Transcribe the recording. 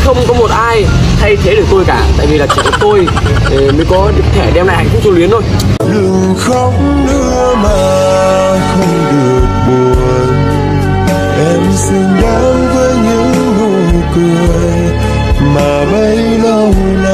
không có một ai thay thế được tôi cả, tại vì là chỉ có tôi mới có thể đem lại hạnh phúc cho Luyến thôi. Đừng khóc nữa mà không được buồn, em xứng đáng với những nụ cười mà bấy lâu nay